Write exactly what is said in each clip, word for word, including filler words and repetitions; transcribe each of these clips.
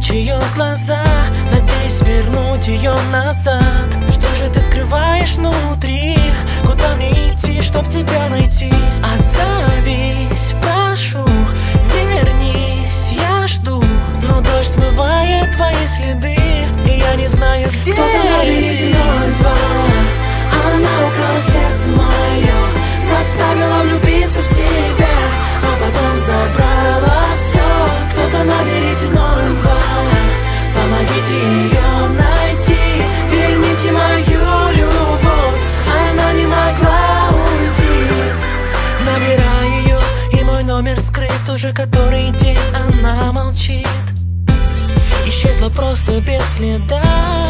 прячь ее глаза, надеюсь вернуть ее назад. Что же ты скрываешь внутри? Куда мне идти, чтоб тебя найти? Отзовись, прошу, вернись, я жду. Но дождь смывает твои следы, и я не знаю, где. Кто-то на лабиринте ноль два, она украла сердце мое, заставила влюбиться в себя, а потом забрала все. Кто-то на лабиринте ноль два, помогите ее найти, верните мою любовь, она не могла уйти. Набираю ее, и мой номер скрыт уже который день, она молчит. Исчезла просто без следа.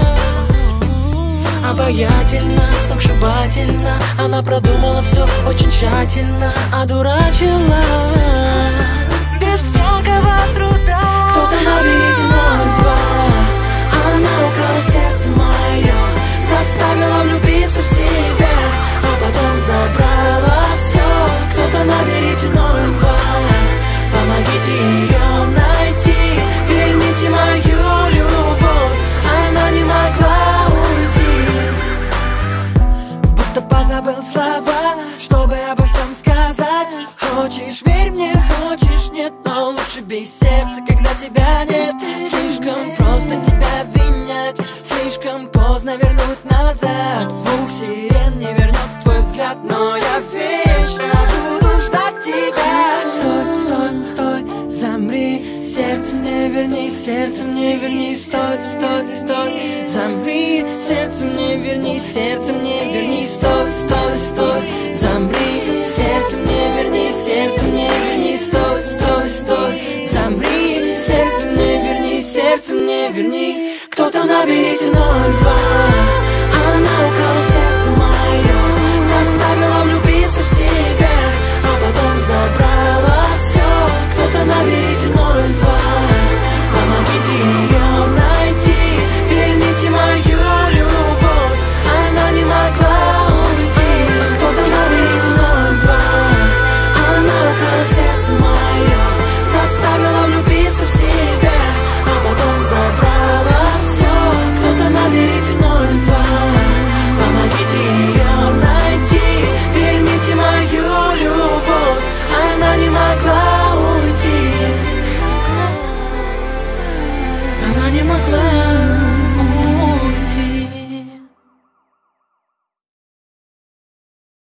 Обаятельно, сногсшибательно, она продумала все очень тщательно, одурачила без всякого труда. Кто-то на лабиринте ноль два, она украла сердце мое, заставила влюбиться в себя, а потом забрала все. Кто-то на лабиринте ноль два, помогите ее найти, верните мою любовь, она не могла уйти. Будто позабыл слова, чтобы обо всем сказать. Хочешь, верь мне, хочешь, нет, но лучше бей сердце, когда тебя нет. Слишком просто тебя обвинять, слишком поздно вернуть назад. Звук сирен не вернет твой взгляд, но я вечно буду ждать тебя. Стой, стой, стой, замри, сердцем не верни, сердцем не верни. Стой, стой, стой, замри, сердцем не верни, сердцем не верни. Стой, стой, стой, замри, сердцем не верни, сердцем не верни. Стой, стой, стой, замри, сердцем не верни, сердцем не верни. Кто-то на лабиринте ноль два, она украла сердце мое, заставила влюбиться в себя, а потом забрала все. Кто-то на лабиринте ноль два, помогите ее найти, верните мою любовь, она не могла уйти. Кто-то на лабиринте ноль два, она украла сердце мое, заставила влюбиться в себя, а потом забрала все. Кто-то на лабиринте ноль два, помогите ее найти, верните мою любовь, она не могла уйти. Она не могла